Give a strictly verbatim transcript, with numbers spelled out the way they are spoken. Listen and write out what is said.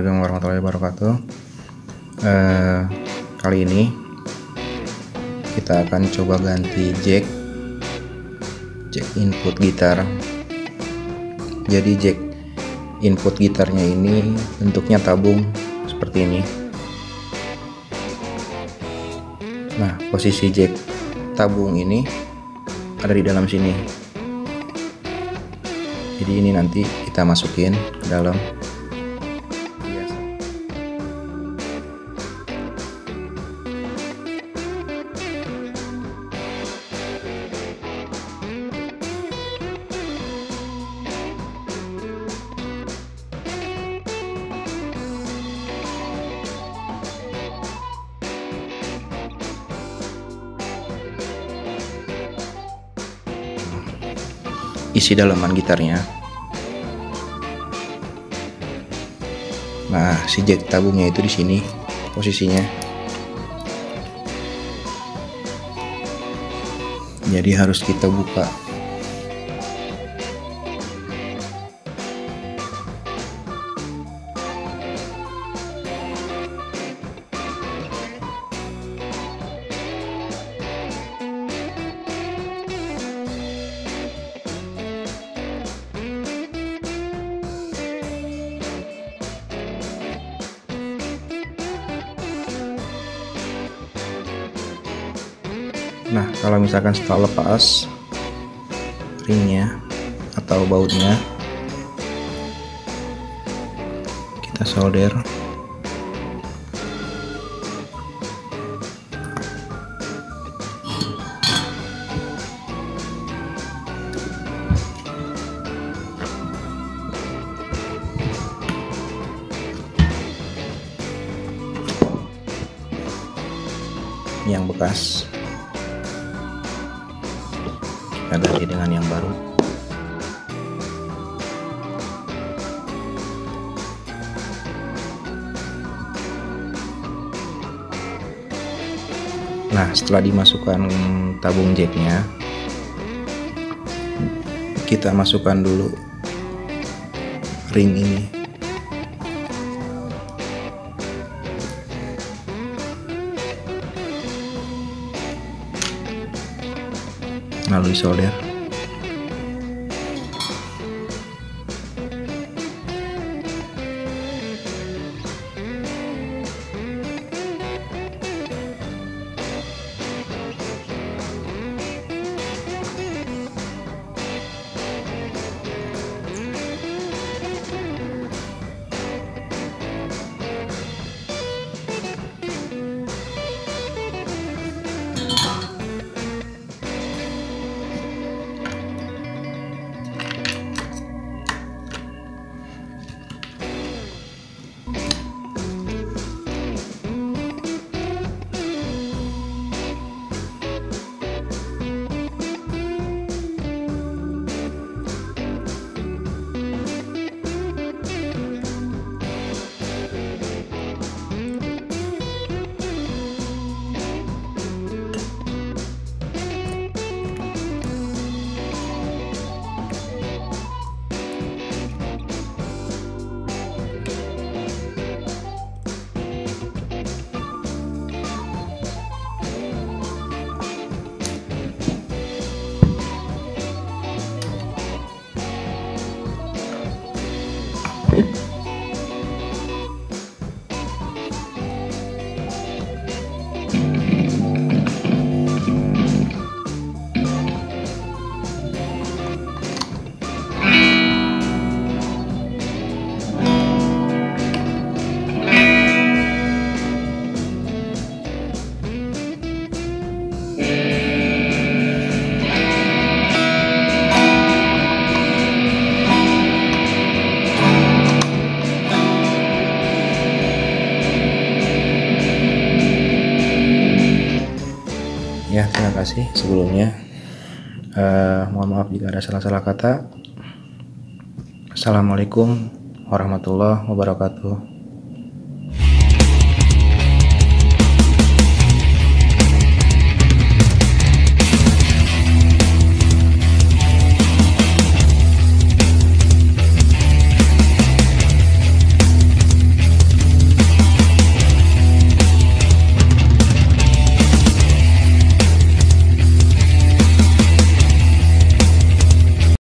Assalamualaikum warahmatullahi wabarakatuh. eh, Kali ini kita akan coba ganti jack jack input gitar. Jadi jack input gitarnya ini bentuknya tabung seperti ini. Nah, posisi jack tabung ini ada di dalam sini. Jadi ini nanti kita masukin ke dalam. Isi dalaman gitarnya. Nah, si jack tabungnya itu di sini posisinya. Jadi harus kita buka. Nah, kalau misalkan setelah lepas ringnya atau bautnya, kita solder. Yang bekas kita ganti dengan yang baru. Nah, setelah dimasukkan tabung jacknya, kita masukkan dulu ring ini. Lalu disolder. Ya, terima kasih sebelumnya. Uh, mohon maaf jika ada salah-salah kata. Assalamualaikum warahmatullahi wabarakatuh.